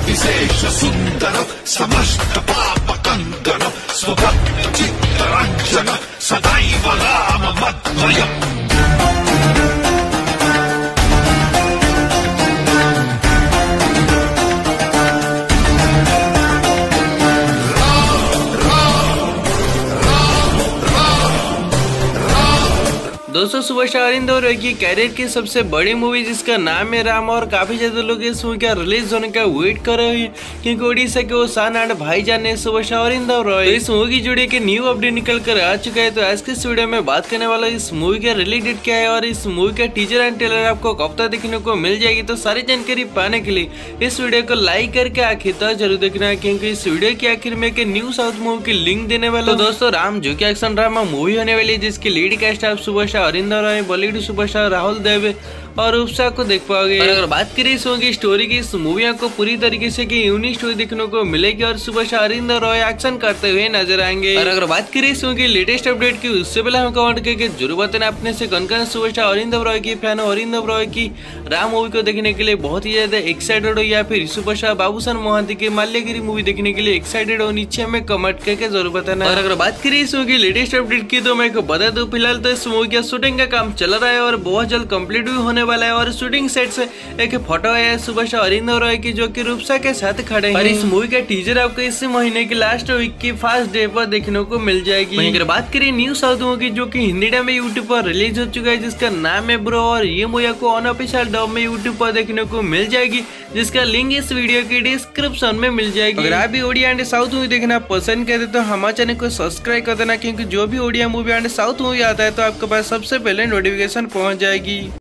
विशेष सुंदर समस्त पाप कंदन स्वभक्त चित्तरंजन सदैव राम मद्वयम्। दोस्तों सुपरस्टार अरिंदर रॉय की कैरियर की सबसे बड़ी मूवी जिसका नाम है राम, और काफी ज्यादा लोग इस मूवी का रिलीज होने का वेट कर रहे हैं क्योंकि ओडिशा के वो सान एंड भाईजान ने सुपरस्टार अरिंदर रॉय। तो इस मूवी की जुड़ी के न्यू अपडेट निकल कर आ चुका है। तो आज के इस वीडियो में बात करने वाला इस मूवी का रिलीज डेट क्या है और इस मूवी का टीजर एंड ट्रेलर आपको कब तक देखने को मिल जाएगी। तो सारी जानकारी पाने के लिए इस वीडियो को लाइक करके आखिर तक जरूर देखना है क्योंकि इस वीडियो के आखिर में एक न्यू साउथ मूवी की लिंक देने वाला। तो दोस्तों राम जो की एक्शन ड्रामा मूवी होने वाली है जिसकी लीड कास्ट आप सुपरस्टार अरिंदर रॉय, बॉलीवुड सुपरस्टार राहुल देव और उपसा को देख पाओगे। अगर बात करें इस मूवी की स्टोरी की, इस मूवी को पूरी तरीके से की यूनिक स्टोरी देखने को मिलेगी और सुपरस्टार अरिंदर रॉय एक्शन करते हुए नजर आएंगे। और अगर बात करें इस मूवी की लेटेस्ट अपडेट की, उससे पहले हम कमेंट करके जरूर बताना अपने से कौन कौन सुपरस्टार अरिंदर रॉय की फैन हो, अरिंदर रॉय की राम मूवी को देखने के लिए बहुत ही ज्यादा एक्साइटेड हो या फिर सुपरस्टार बाबूसान मोहंती की माल्यगिरी मूवी देखने के लिए एक्साइटेड हो, नीचे हमें कमेंट करके जरूर बताना। और अगर बात करें इस मूवी की लेटेस्ट अपडेट की तो मैं बता दूं फिलहाल तो इस मूवी का शूटिंग का काम चल रहा है और बहुत जल्द कंप्लीट भी होने वाला है। और शूटिंग सेट से एक फोटो है सुपरस्टार अरिंदर रॉय की जो कि रूपसा के साथ खड़े हैं। और इस मूवी का टीजर आपको इस महीने की लास्ट वीक की फर्स्ट डे पर देखने को मिल जाएगी। अगर बात करें न्यू साउथ मूवी की जो कि हिंदी डब में यूट्यूब पर रिलीज हो चुका है जिसका नाम है ब्रो, और ये मूवी को अनऑफिशियल डब में यूट्यूब पर देखने को मिल जाएगी जिसका लिंक इस वीडियो की डिस्क्रिप्शन में मिल जाएगी। अगर आप भी ओडिया एंड साउथ मूवी देखना पसंद करते तो हमारे चैनल को सब्सक्राइब कर देना क्योंकि जो भी Odia movie and south movie आता है तो आपके पास सबसे पहले नोटिफिकेशन पहुंच जाएगी।